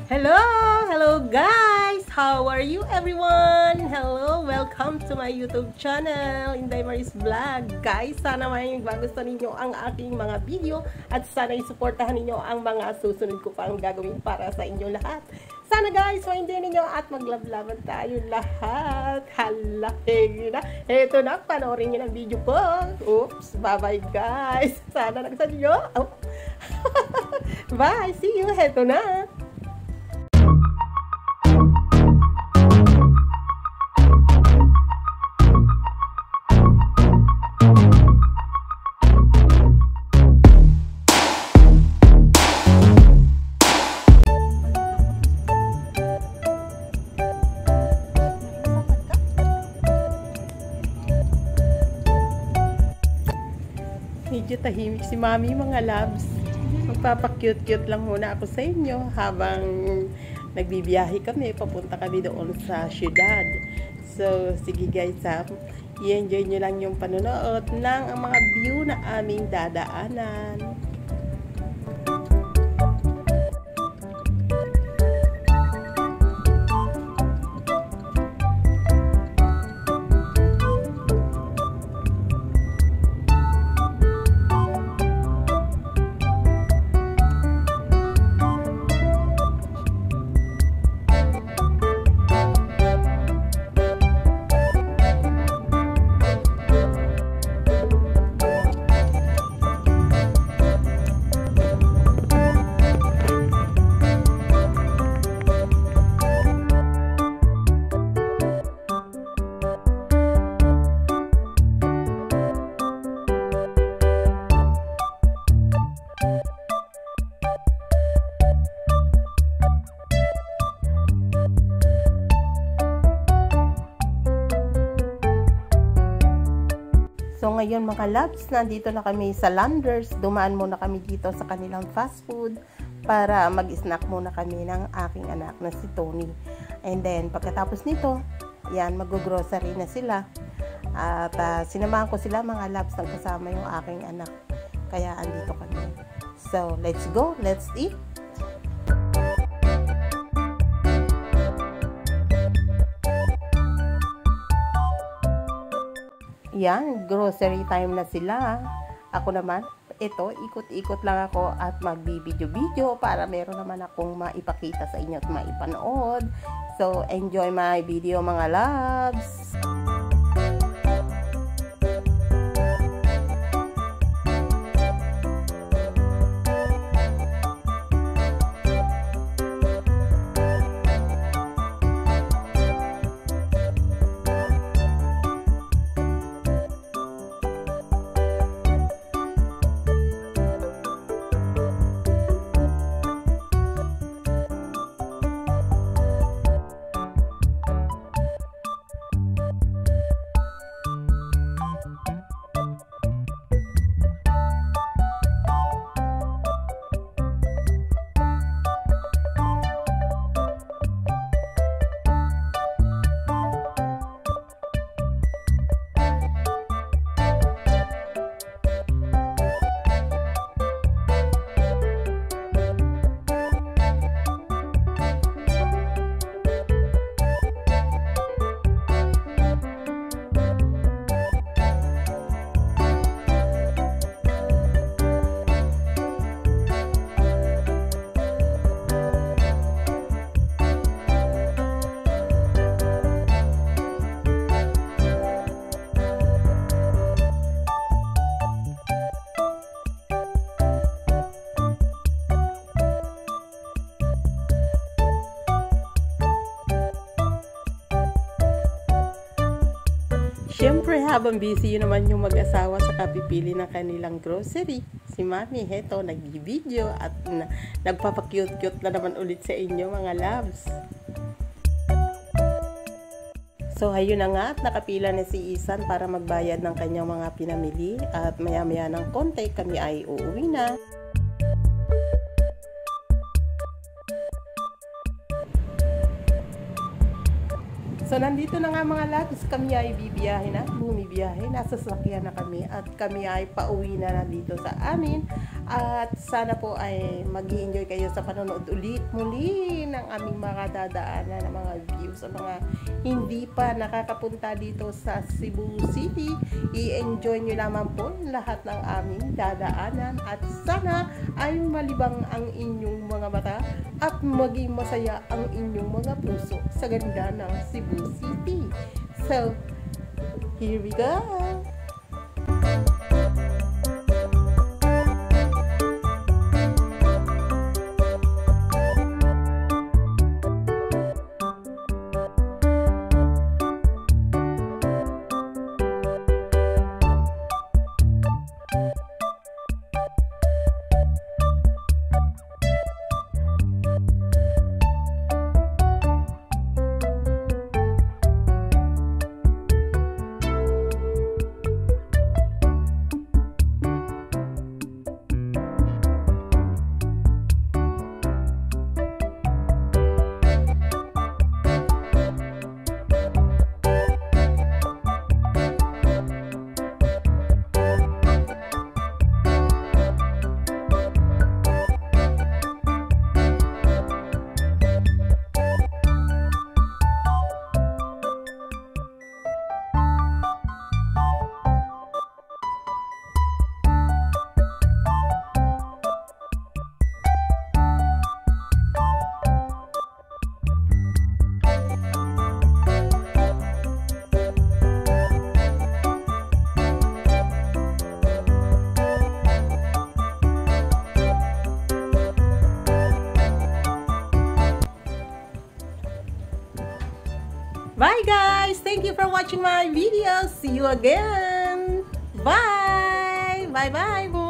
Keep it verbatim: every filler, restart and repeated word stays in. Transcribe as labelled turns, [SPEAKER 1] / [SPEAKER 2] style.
[SPEAKER 1] Hello! Hello guys! How are you everyone? Hello! Welcome to my YouTube channel, Inday Maris Vlog. Guys, sana may magustuhan ninyo ang aking mga video at sana isuportahan ninyo ang mga susunod ko pang gagawin para sa inyo lahat. Sana guys, ma-enjoy ninyo at maglablaban tayo lahat. Hala, na. Eto na, panoorin nyo ng video ko. Oops, bye-bye guys. Sana nagsadyo. Oh. Bye, see you. Eto na. Medyo tahimik si Mami mga loves. Magpapa-cute-cute lang muna ako sa inyo habang nagbibiyahe kami. Papunta kami doon sa syudad. So, sige guys ha. I-enjoy nyo lang yung panonood ng mga view na aming dadaanan. So ngayon mga loves, nandito na kami sa Landers. Dumaan muna kami dito sa kanilang fast food para mag-snack muna kami ng aking anak na si Tony. And then pagkatapos nito, yan, mag-grocery na sila. At uh, sinamahan ko sila mga loves nang kasama yung aking anak. Kaya andito kami. So let's go, let's eat. Yan, grocery time na sila. Ako naman, ito, ikot-ikot lang ako at magbibideo-video para meron naman akong maipakita sa inyo at maipanood. So, enjoy my video mga loves! Siyempre, habang busy yun naman yung mag-asawa sa kapipili ng kanilang grocery. Si Mami, heto, nag-video at na, nagpapakute-cute na naman ulit sa inyo mga loves. So, ayun na nga at nakapila na si Isan para magbayad ng kanyang mga pinamili. At maya-maya ng konti, kami ay uuwi na. So, nandito na nga mga loves, kami ay bibiyahe na, bumibiyahe, nasa sasakyan na kami at kami ay pauwi na na dito sa amin. At sana po ay mag-enjoy kayo sa panonood ulit muli ng aming mga dadaanan ng mga views sa mga hindi pa nakakapunta dito sa Cebu City. I-enjoy nyo naman po lahat ng aming dadaanan at sana ay malibang ang inyong mga mata at maging masaya ang inyong mga puso sa ganda ng Cebu City. So, here we go! Bye guys! Thank you for watching my video. See you again! Bye! Bye bye!